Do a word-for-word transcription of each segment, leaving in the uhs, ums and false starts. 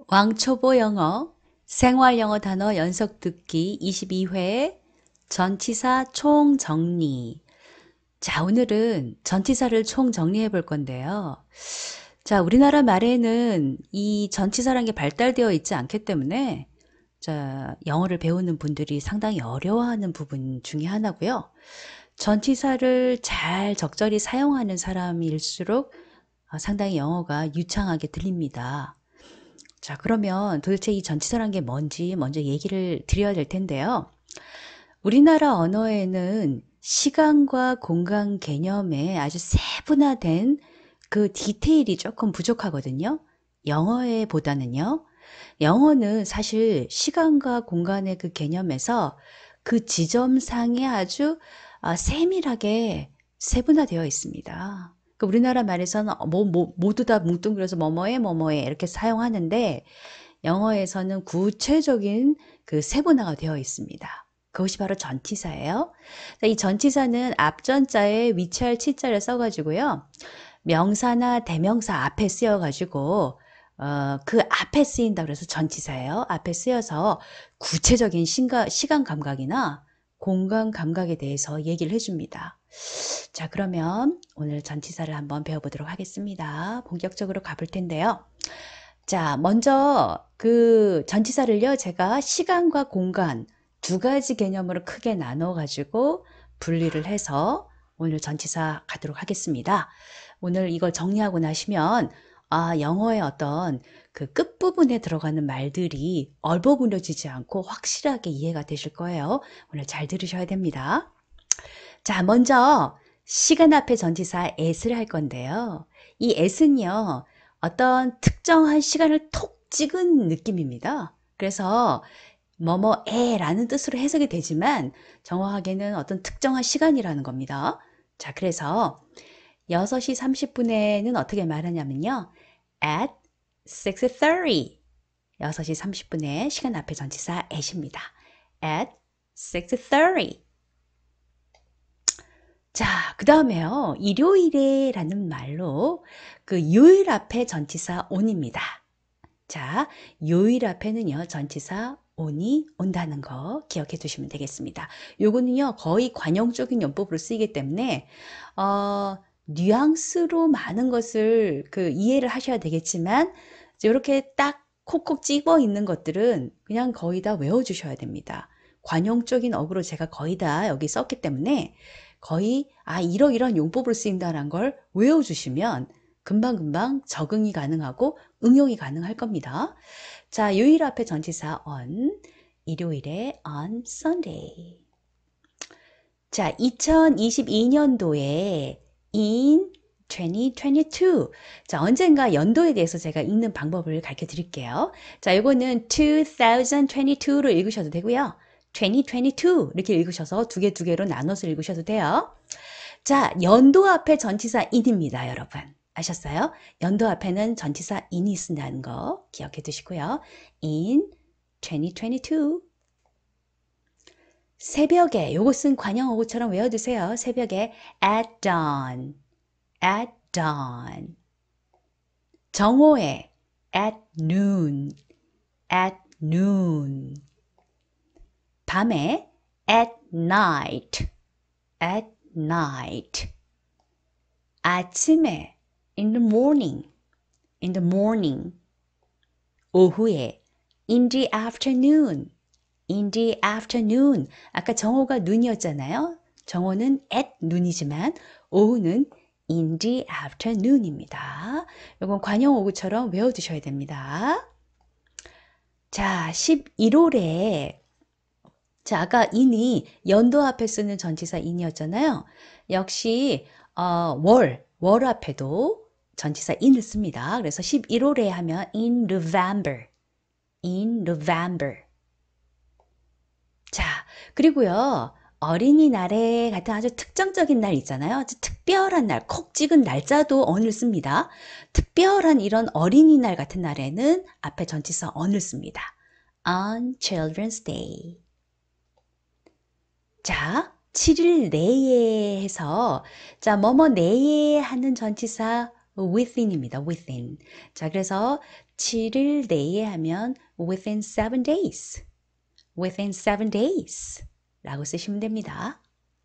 왕초보 영어, 생활 영어 단어 연속 듣기 이십이 회 전치사 총정리. 자, 오늘은 전치사를 총정리해 볼 건데요. 자, 우리나라 말에는 이 전치사라는 게 발달되어 있지 않기 때문에 자, 영어를 배우는 분들이 상당히 어려워하는 부분 중에 하나고요. 전치사를 잘 적절히 사용하는 사람일수록 상당히 영어가 유창하게 들립니다. 자, 그러면 도대체 이 전치사란 게 뭔지 먼저 얘기를 드려야 될 텐데요. 우리나라 언어에는 시간과 공간 개념에 아주 세분화된 그 디테일이 조금 부족하거든요. 영어에 보다는요. 영어는 사실 시간과 공간의 그 개념에서 그 지점상에 아주 아, 세밀하게 세분화되어 있습니다. 그 우리나라 말에서는 뭐, 뭐, 모두 다 뭉뚱그려서 뭐뭐해 뭐뭐해 이렇게 사용하는데 영어에서는 구체적인 그 세분화가 되어 있습니다. 그것이 바로 전치사예요. 이 전치사는 앞전자에 위치할 치자를 써가지고요. 명사나 대명사 앞에 쓰여가지고 어, 그 앞에 쓰인다 그래서 전치사예요. 앞에 쓰여서 구체적인 신가, 시간 감각이나 공간 감각에 대해서 얘기를 해줍니다. 자, 그러면 오늘 전치사를 한번 배워보도록 하겠습니다. 본격적으로 가볼 텐데요. 자, 먼저 그 전치사를요, 제가 시간과 공간 두 가지 개념으로 크게 나눠 가지고 분리를 해서 오늘 전치사 가도록 하겠습니다. 오늘 이걸 정리하고 나시면 아, 영어의 어떤 그 끝부분에 들어가는 말들이 얼버무려지지 않고 확실하게 이해가 되실 거예요. 오늘 잘 들으셔야 됩니다. 자, 먼저 시간 앞에 전치사 at을 할 건데요. 이 at은요, 어떤 특정한 시간을 톡 찍은 느낌입니다. 그래서 뭐뭐에라는 뜻으로 해석이 되지만 정확하게는 어떤 특정한 시간이라는 겁니다. 자, 그래서 여섯 시 삼십 분에는 어떻게 말하냐면요. at six thirty. 여섯 시 삼십 분에 시간 앞에 전치사 at입니다. at six thirty. 자, 그 다음에요. 일요일에 라는 말로 그 요일 앞에 전치사 on입니다. 자, 요일 앞에는요, 전치사 on이 온다는 거 기억해 두시면 되겠습니다. 요거는요, 거의 관용적인 용법으로 쓰이기 때문에, 어, 뉘앙스로 많은 것을 그 이해를 하셔야 되겠지만, 이렇게 딱 콕콕 찍어 있는 것들은 그냥 거의 다 외워주셔야 됩니다. 관용적인 어구로 제가 거의 다 여기 썼기 때문에, 거의 아 이러이러한 용법으로 쓰인다는 걸 외워주시면 금방금방 적응이 가능하고 응용이 가능할 겁니다. 자, 요일 앞에 전치사 on, 일요일에 on Sunday. 자, 이천이십이 년도에 in 이천이십이. 자, 언젠가 연도에 대해서 제가 읽는 방법을 가르쳐 드릴게요. 자, 이거는 이천이십이로 읽으셔도 되고요. 이천이십이 이렇게 읽으셔서 두 개 두 개로 나눠서 읽으셔도 돼요. 자, 연도 앞에 전치사 in입니다, 여러분. 아셨어요? 연도 앞에는 전치사 in이 쓴다는 거 기억해 두시고요. in 이천이십이. 새벽에, 요것은 관형어구처럼 외워두세요. 새벽에 at dawn, at dawn. 정오에 at noon, at noon. 밤에 at night, at night. 아침에 in the morning, in the morning. 오후에 in the afternoon, in the afternoon. 아까 정오가 눈이었잖아요. 정오는 at 눈이지만 오후는 in the afternoon입니다. 이건 관용어구처럼 외워두셔야 됩니다. 자, 십일월에 자, 아까 in이 연도 앞에 쓰는 전치사 in이었잖아요. 역시 어, 월, 월 앞에도 전치사 in을 씁니다. 그래서 십일월에 하면 in November, in November. 자, 그리고요. 어린이날에 같은 아주 특정적인 날 있잖아요. 아주 특별한 날, 콕 찍은 날짜도 on을 씁니다. 특별한 이런 어린이날 같은 날에는 앞에 전치사 on을 씁니다. On Children's Day. 자, 칠 일 내에 해서 자, 뭐뭐 내에 하는 전치사 within입니다. within. 자, 그래서 칠 일 내에 하면 within seven days. within seven days 라고 쓰시면 됩니다.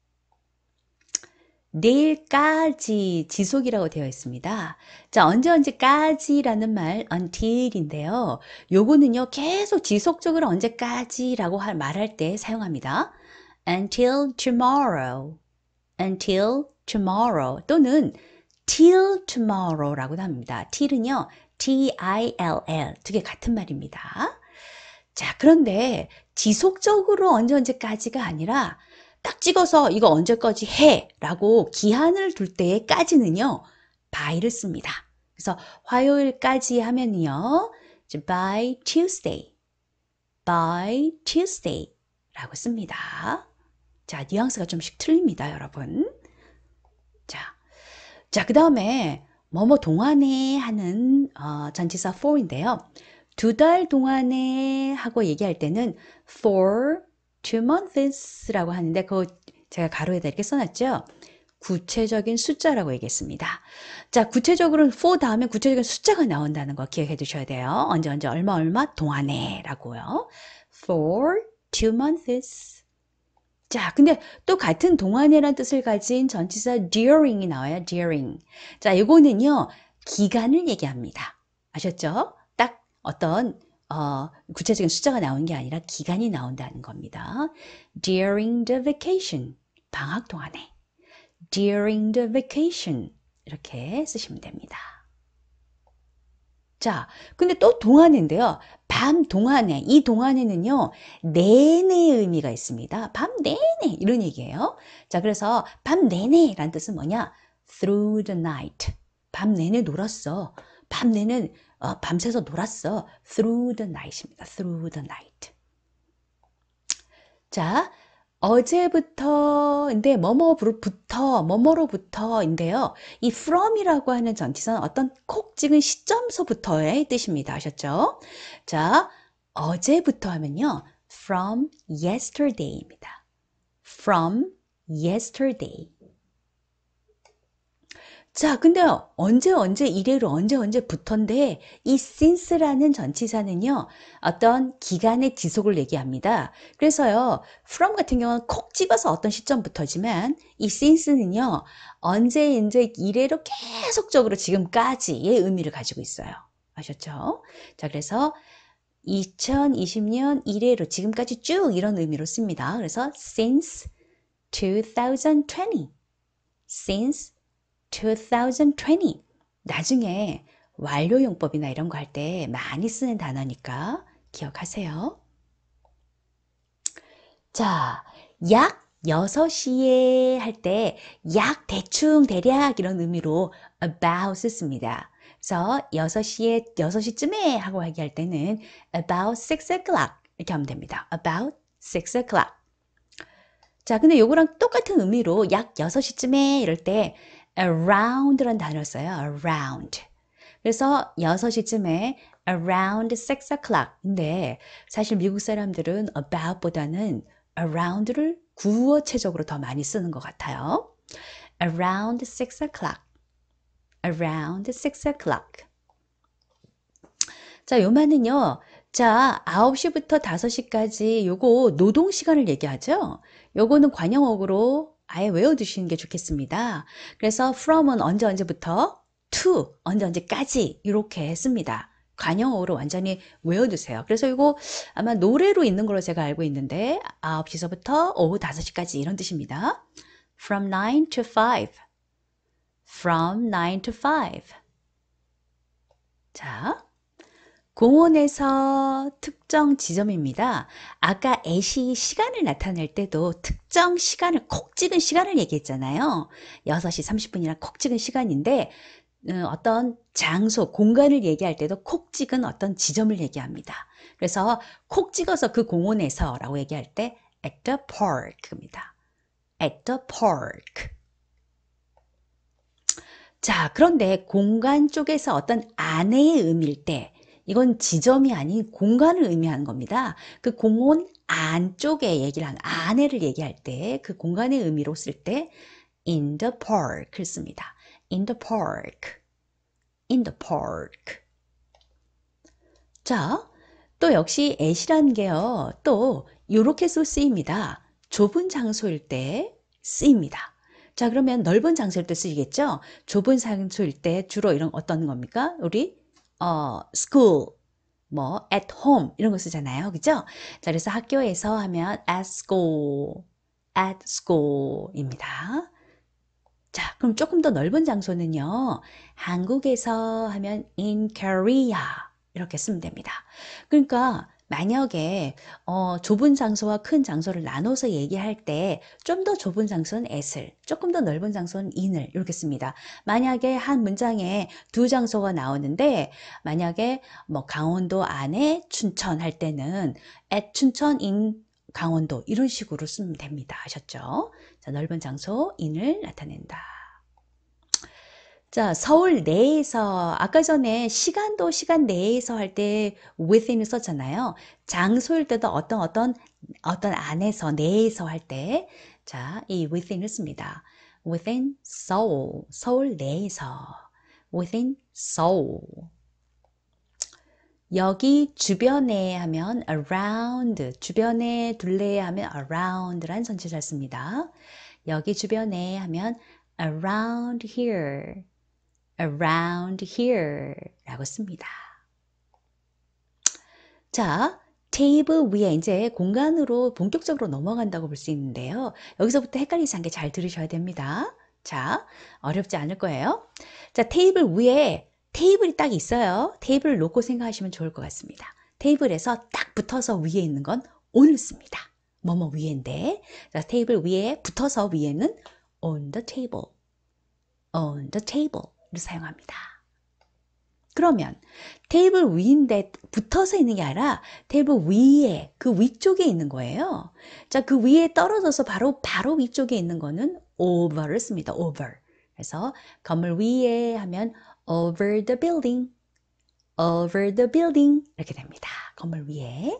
내일까지 지속이라고 되어 있습니다. 자, 언제 언제까지라는 말 until인데요. 요거는요, 계속 지속적으로 언제까지라고 말할 때 사용합니다. until tomorrow, until tomorrow 또는 till tomorrow라고도 합니다. till은요, T-I-L-L 두 개 같은 말입니다. 자, 그런데 지속적으로 언제 언제까지가 아니라 딱 찍어서 이거 언제까지 해 라고 기한을 둘 때까지는요, by를 씁니다. 그래서 화요일까지 하면요, by Tuesday, by Tuesday 라고 씁니다. 자, 뉘앙스가 좀씩 틀립니다, 여러분. 자, 자, 그 다음에 뭐뭐 동안에 하는 어, 전치사 for인데요. 두 달 동안에 하고 얘기할 때는 for two months 라고 하는데 그거 제가 가로에다 이렇게 써놨죠. 구체적인 숫자라고 얘기했습니다. 자, 구체적으로는 for 다음에 구체적인 숫자가 나온다는 거 기억해 두셔야 돼요. 언제 언제 얼마 얼마 동안에 라고요. for two months. 자, 근데 또 같은 동안에란 뜻을 가진 전치사 during이 나와요. during. 자, 이거는요, 기간을 얘기합니다. 아셨죠? 딱 어떤 어, 구체적인 숫자가 나오는 게 아니라 기간이 나온다는 겁니다. during the vacation. 방학 동안에. during the vacation. 이렇게 쓰시면 됩니다. 자, 근데 또 동안인데요. 밤 동안에, 이 동안에는요, 내내의 의미가 있습니다. 밤 내내 이런 얘기예요. 자, 그래서 밤 내내라는 뜻은 뭐냐? through the night. 밤 내내 놀았어. 밤 내내 어, 밤새서 놀았어. through the night입니다. through the night. 자, 어제부터인데 뭐뭐부터 뭐뭐로부터인데요. 이 from이라고 하는 전치사는 어떤 콕 찍은 시점서부터의 뜻입니다. 아셨죠? 자, 어제부터 하면요. from yesterday입니다. from yesterday. 자, 근데 언제 언제 이래로 언제 언제부터인데 이 since라는 전치사는요, 어떤 기간의 지속을 얘기합니다. 그래서요, from 같은 경우는 콕 집어서 어떤 시점부터지만 이 since는요, 언제 이제 이래로 계속적으로 지금까지의 의미를 가지고 있어요. 아셨죠? 자, 그래서 이천이십 년 이래로 지금까지 쭉 이런 의미로 씁니다. 그래서 since twenty twenty, since twenty twenty. 나중에 완료용법이나 이런 거 할 때 많이 쓰는 단어니까 기억하세요. 자, 약 여섯 시에 할 때 약 대충 대략 이런 의미로 about 씁니다. 그래서 여섯 시에 여섯 시쯤에 하고 얘기할 때는 about six o'clock 이렇게 하면 됩니다. about six o'clock. 자, 근데 요거랑 똑같은 의미로 약 여섯 시쯤에 이럴 때 around라는 단어를 써요. around. 그래서 여섯 시쯤에 around six o'clock인데 사실 미국 사람들은 about보다는 around를 구어체적으로 더 많이 쓰는 것 같아요. around six o'clock. around six o'clock. 자, 요 말은요. 자, 아홉 시부터 다섯 시까지 요거 노동 시간을 얘기하죠. 요거는 관용어구로 아예 외워두시는 게 좋겠습니다. 그래서 from은 언제 언제부터, to 언제 언제까지 이렇게 씁니다. 관용어로 완전히 외워두세요. 그래서 이거 아마 노래로 있는 걸로 제가 알고 있는데 아홉 시서부터 오후 다섯 시까지 이런 뜻입니다. From nine to five. From nine to five. 자, 공원에서 특정 지점입니다. 아까 애시 시간을 나타낼 때도 특정 시간을 콕 찍은 시간을 얘기했잖아요. 여섯 시 삼십 분이랑 콕 찍은 시간인데 어떤 장소, 공간을 얘기할 때도 콕 찍은 어떤 지점을 얘기합니다. 그래서 콕 찍어서 그 공원에서 라고 얘기할 때 at the park입니다. at the park. 자, 그런데 공간 쪽에서 어떤 안의 의미일 때 이건 지점이 아닌 공간을 의미하는 겁니다. 그 공원 안쪽에 얘기를 하는, 안에를 얘기할 때 그 공간의 의미로 쓸 때 in the park를 씁니다. in the park. in the park. 자, 또 역시 at이라는 게요. 또 이렇게 또 쓰입니다. 좁은 장소일 때 쓰입니다. 자, 그러면 넓은 장소일 때 쓰이겠죠? 좁은 장소일 때 주로 이런 어떤 겁니까? 우리 어, school, 뭐 at home 이런 거 쓰잖아요. 그죠? 자, 그래서 학교에서 하면 at school, at school입니다. 자, 그럼 조금 더 넓은 장소는요. 한국에서 하면 in Korea 이렇게 쓰면 됩니다. 그러니까 만약에 어, 좁은 장소와 큰 장소를 나눠서 얘기할 때 좀 더 좁은 장소는 at을, 조금 더 넓은 장소는 in을 이렇게 씁니다. 만약에 한 문장에 두 장소가 나오는데 만약에 뭐 강원도 안에 춘천 할 때는 at 춘천 in 강원도 이런 식으로 쓰면 됩니다. 아셨죠? 자, 넓은 장소 in을 나타낸다. 자, 서울 내에서 아까 전에 시간도 시간 내에서 할 때 within을 썼잖아요. 장소일 때도 어떤 어떤 어떤 안에서 내에서 할 때 자, 이 within을 씁니다. within Seoul, 서울 내에서 within Seoul. 여기 주변에 하면 around, 주변에 둘레 하면 around란 전치사를 씁니다. 여기 주변에 하면 around here, around here 라고 씁니다. 자, 테이블 위에 이제 공간으로 본격적으로 넘어간다고 볼 수 있는데요. 여기서부터 헷갈리지 않게 잘 들으셔야 됩니다. 자, 어렵지 않을 거예요. 자, 테이블 위에 테이블이 딱 있어요. 테이블을 놓고 생각하시면 좋을 것 같습니다. 테이블에서 딱 붙어서 위에 있는 건 on을 씁니다. 뭐뭐 위에인데, 자, 테이블 위에 붙어서 위에는 on the table, on the table를 사용합니다. 그러면 테이블 위인데 붙어서 있는 게 아니라 테이블 위에 그 위쪽에 있는 거예요. 자, 그 위에 떨어져서 바로 바로 위쪽에 있는 거는 over를 씁니다. over. 그래서 건물 위에 하면 over the building, over the building 이렇게 됩니다. 건물 위에.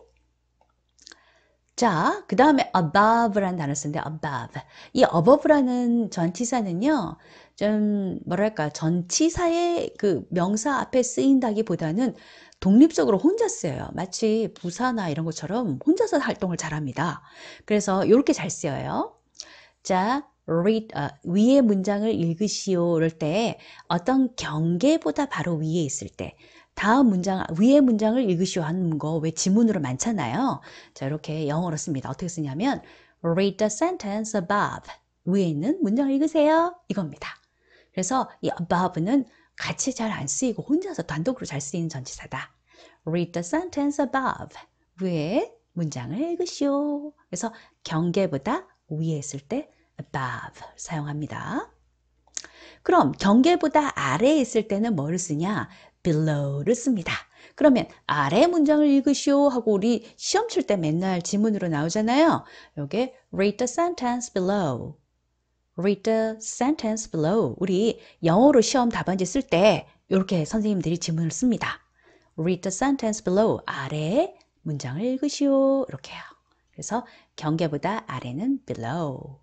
자, 그 다음에 above라는 단어 쓰는데 above. 이 above라는 전치사는요. 좀 뭐랄까 전치사의 그 명사 앞에 쓰인다기보다는 독립적으로 혼자 쓰여요. 마치 부사나 이런 것처럼 혼자서 활동을 잘합니다. 그래서 이렇게 잘 쓰여요. 자, read, 어, 위의 문장을 읽으시오 이럴 때 어떤 경계보다 바로 위에 있을 때 다음 문장, 위의 문장을 읽으시오 하는 거 왜 지문으로 많잖아요. 자, 이렇게 영어로 씁니다. 어떻게 쓰냐면 read the sentence above. 위에 있는 문장을 읽으세요. 이겁니다. 그래서 이 above는 같이 잘 안 쓰이고 혼자서 단독으로 잘 쓰이는 전치사다. read the sentence above. 위에 문장을 읽으시오. 그래서 경계보다 위에 있을 때 above 사용합니다. 그럼 경계보다 아래에 있을 때는 뭐를 쓰냐? below를 씁니다. 그러면 아래 문장을 읽으시오 하고 우리 시험 칠 때 맨날 지문으로 나오잖아요. 요게 read the sentence below. read the sentence below. 우리 영어로 시험 답안지 쓸 때 이렇게 선생님들이 지문을 씁니다. read the sentence below. 아래 문장을 읽으시오. 이렇게요. 그래서 경계보다 아래는 below.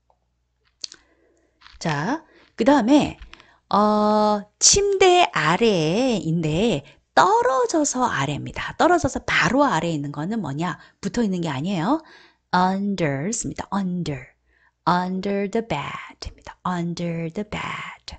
자, 그 다음에 어, 침대 아래인데 떨어져서 아래입니다. 떨어져서 바로 아래에 있는 거는 뭐냐? 붙어 있는 게 아니에요. under 씁니다. under. under the bed입니다. under the bed.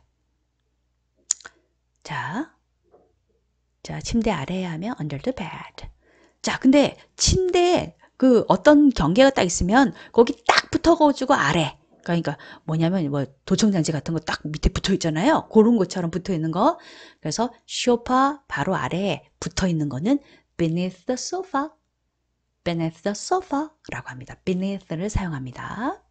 자, 자, 침대 아래에 하면 under the bed. 자, 근데 침대에 그 어떤 경계가 딱 있으면 거기 딱 붙어가지고 아래. 그러니까 뭐냐면 뭐 도청장치 같은 거 딱 밑에 붙어 있잖아요. 그런 것처럼 붙어 있는 거. 그래서 소파 바로 아래에 붙어 있는 거는 beneath the sofa, beneath the sofa라고 합니다. beneath를 사용합니다.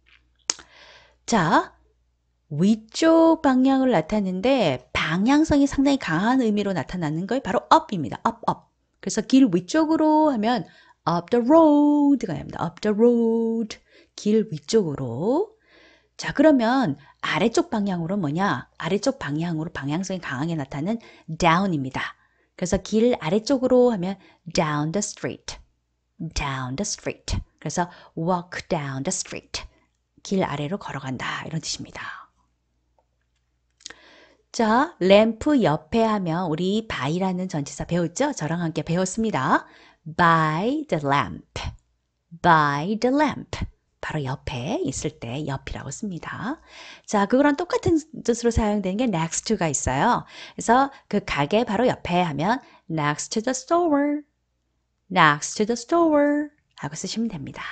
자, 위쪽 방향을 나타내는데 방향성이 상당히 강한 의미로 나타나는 걸 바로 up입니다. up, up. 그래서 길 위쪽으로 하면 up the road가 됩니다. up the road. 길 위쪽으로. 자, 그러면 아래쪽 방향으로 뭐냐? 아래쪽 방향으로 방향성이 강하게 나타나는 down입니다. 그래서 길 아래쪽으로 하면 down the street. down the street. 그래서 walk down the street. 길 아래로 걸어간다. 이런 뜻입니다. 자, 램프 옆에 하면 우리 by라는 전치사 배웠죠? 저랑 함께 배웠습니다. by the lamp. by the lamp. 바로 옆에 있을 때 옆이라고 씁니다. 자, 그거랑 똑같은 뜻으로 사용되는 게 next가 있어요. 그래서 그 가게 바로 옆에 하면 next to the store. next to the store 하고 쓰시면 됩니다.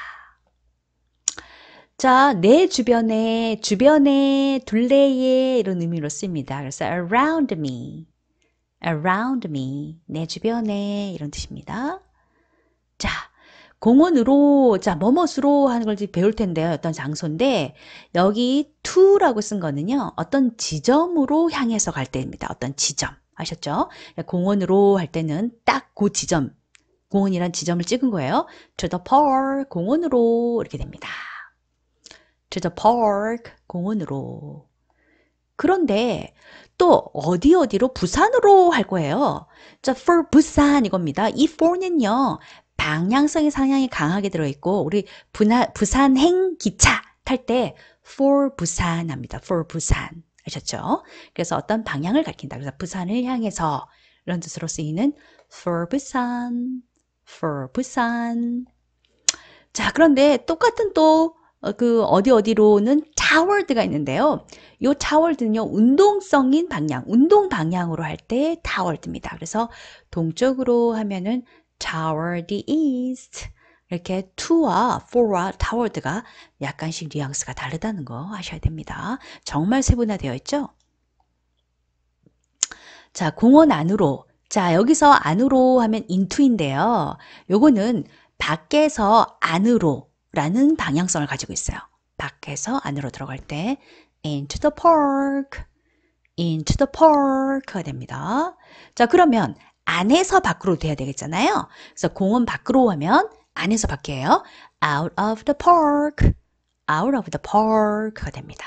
자, 내 주변에, 주변에, 둘레에 이런 의미로 씁니다. 그래서 around me, around me, 내 주변에 이런 뜻입니다. 자, 공원으로, 자, 뭐뭇으로 하는 걸 배울 텐데요. 어떤 장소인데, 여기 to라고 쓴 거는요, 어떤 지점으로 향해서 갈 때입니다. 어떤 지점. 아셨죠? 공원으로 할 때는 딱 그 지점, 공원이란 지점을 찍은 거예요. to the park, 공원으로 이렇게 됩니다. to the park, 공원으로. 그런데 또 어디 어디로 부산으로 할 거예요. 자, for 부산 이겁니다. 이 for는요. 방향성의 상향이 강하게 들어있고 우리 부나, 부산행 기차 탈 때 for 부산 합니다. for 부산. 아셨죠? 그래서 어떤 방향을 가리킨다. 그래서 부산을 향해서 이런 뜻으로 쓰이는 for 부산, for 부산. 자, 그런데 똑같은 또 어, 그 어디 어디로는 toward가 있는데요. 이 toward는요. 운동성인 방향, 운동 방향으로 할 때 toward입니다. 그래서 동쪽으로 하면은 toward the east. 이렇게 to와 for와 toward가 약간씩 뉘앙스가 다르다는 거 아셔야 됩니다. 정말 세분화되어 있죠? 자, 공원 안으로. 자, 여기서 안으로 하면 into인데요. 요거는 밖에서 안으로 라는 방향성을 가지고 있어요. 밖에서 안으로 들어갈 때 into the park, into the park가 됩니다. 자, 그러면 안에서 밖으로 돼야 되겠잖아요. 그래서 공원 밖으로 하면 안에서 밖이에요. out of the park, out of the park가 됩니다.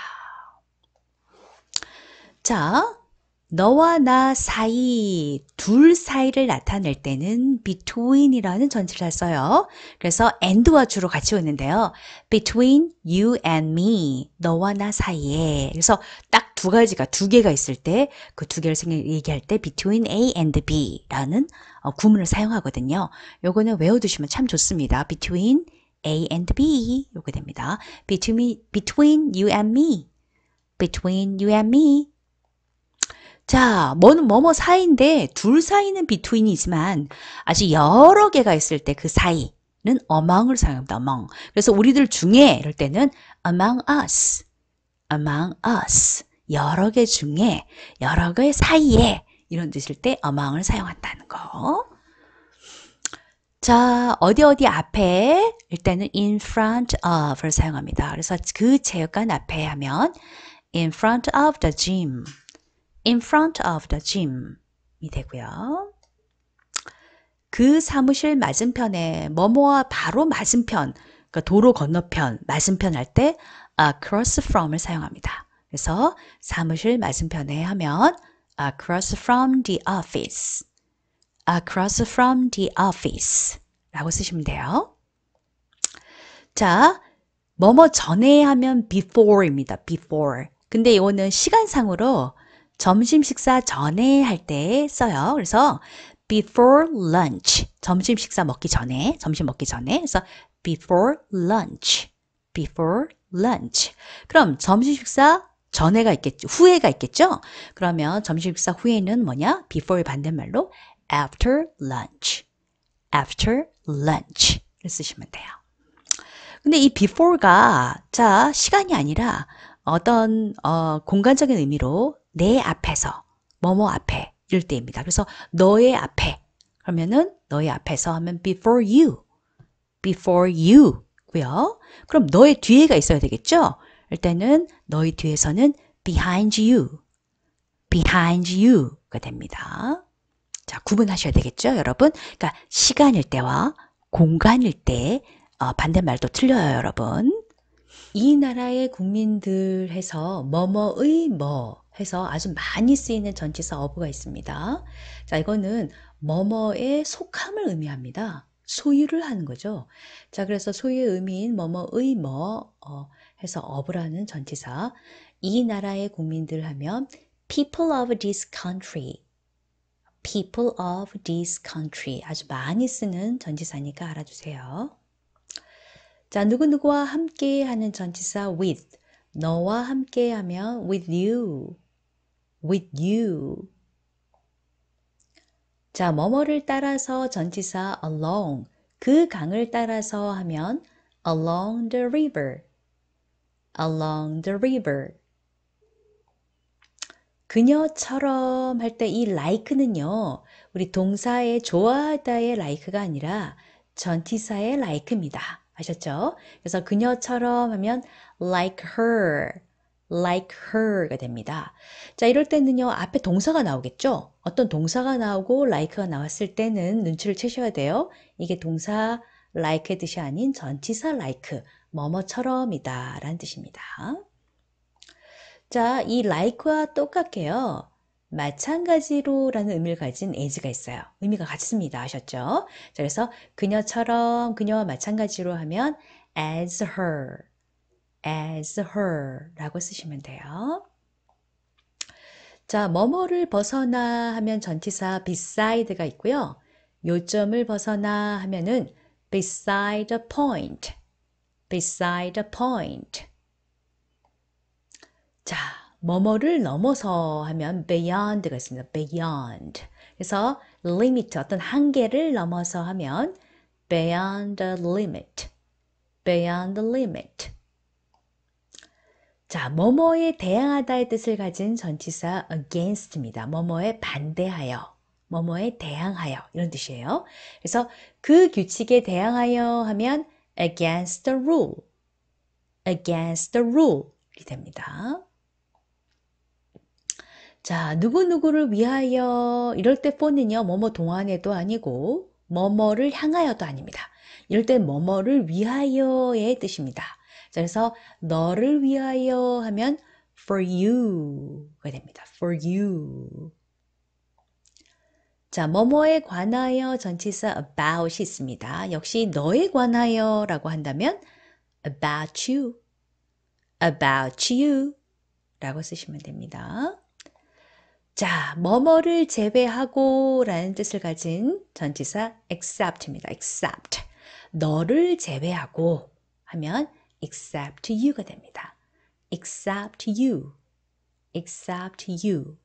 자, 너와 나 사이, 둘 사이를 나타낼 때는 between이라는 전치사를 써요. 그래서 and와 주로 같이 오는데요. between you and me, 너와 나 사이에. 그래서 딱 두 가지가, 두 개가 있을 때 그 두 개를 얘기할 때 between A and B라는 구문을 사용하거든요. 요거는 외워두시면 참 좋습니다. between A and B 요거 됩니다. between, between you and me, between you and me. 자, 뭐는 뭐뭐 사이인데 둘 사이는 between이지만 아주 여러 개가 있을 때 그 사이는 among을 사용합니다. among. 그래서 우리들 중에 이럴 때는 among us, among us. 여러 개 중에 여러 개 사이에 이런 뜻일 때 among을 사용한다는 거. 자, 어디 어디 앞에 일단은 in front of를 사용합니다. 그래서 그 체육관 앞에 하면 in front of the gym. in front of the gym이 되고요. 그 사무실 맞은편에 뭐뭐와 바로 맞은편, 그러니까 도로 건너편, 맞은편 할 때 across from을 사용합니다. 그래서 사무실 맞은편에 하면 across from the office, across from the office 라고 쓰시면 돼요. 자, 뭐뭐 전에 하면 before입니다. before. 근데 이거는 시간상으로 점심 식사 전에 할 때 써요. 그래서 before lunch, 점심 식사 먹기 전에, 점심 먹기 전에. 그래서 before lunch, before lunch. 그럼 점심 식사 전에가 있겠죠. 후에가 있겠죠. 그러면 점심 식사 후에는 뭐냐? before의 반대말로 after lunch, after lunch를 쓰시면 돼요. 근데 이 before가 자 시간이 아니라 어떤 어, 공간적인 의미로 내 앞에서, 뭐뭐 앞에 이럴 때입니다. 그래서 너의 앞에 그러면은 너의 앞에서 하면 before you, before you고요. 그럼 너의 뒤에가 있어야 되겠죠? 일단은 너의 뒤에서는 behind you, behind you가 됩니다. 자, 구분하셔야 되겠죠, 여러분? 그러니까 시간일 때와 공간일 때 어, 반대말도 틀려요, 여러분. 이 나라의 국민들 해서 뭐뭐의 뭐 해서 아주 많이 쓰이는 전치사 어부가 있습니다. 자, 이거는 뭐뭐의 속함을 의미합니다. 소유를 하는 거죠. 자, 그래서 소유의 의미인 뭐뭐의 뭐 어, 해서 어부라는 전치사. 이 나라의 국민들 하면 people of this country. people of this country. 아주 많이 쓰는 전치사니까 알아두세요. 자, 누구누구와 함께 하는 전치사 with. 너와 함께 하면 with you. with you. 자, 뭐뭐를 따라서 전치사 along. 그 강을 따라서 하면 along the river. along the river. 그녀처럼 할 때 이 like는요, 우리 동사의 좋아하다의 like가 아니라 전치사의 like입니다. 아셨죠? 그래서 그녀처럼 하면 like her, like her가 됩니다. 자, 이럴 때는요, 앞에 동사가 나오겠죠? 어떤 동사가 나오고 like가 나왔을 때는 눈치를 채셔야 돼요. 이게 동사 like의 뜻이 아닌 전치사 like, 뭐뭐처럼이다 라는 뜻입니다. 자, 이 like와 똑같게요. 마찬가지로 라는 의미를 가진 as가 있어요. 의미가 같습니다. 아셨죠? 자, 그래서 그녀처럼, 그녀와 마찬가지로 하면 as her, as her 라고 쓰시면 돼요. 자, 뭐뭐를 벗어나 하면 전치사 beside가 있고요. 요점을 벗어나 하면은 beside a point, beside a point. 자, 뭐뭐를 넘어서 하면 beyond가 있습니다. beyond. 그래서 limit, 어떤 한계를 넘어서 하면 beyond the limit. beyond the limit. 자, 뭐뭐에 대항하다의 뜻을 가진 전치사 against입니다. 뭐뭐에 반대하여, 뭐뭐에 대항하여 이런 뜻이에요. 그래서 그 규칙에 대항하여 하면 against the rule. against the rule 이 됩니다. 자, 누구누구를 위하여 이럴 때 for는요, 뭐뭐 동안에도 아니고 뭐뭐를 향하여도 아닙니다. 이럴 때 뭐뭐를 위하여의 뜻입니다. 자, 그래서 너를 위하여 하면 for you가 됩니다. for you. 자, 뭐뭐에 관하여 전치사 about이 있습니다. 역시 너에 관하여 라고 한다면 about you, about you 라고 쓰시면 됩니다. 자, 뭐뭐를 제외하고 라는 뜻을 가진 전치사 except입니다. except. 너를 제외하고 하면 except you가 됩니다. except you, except you.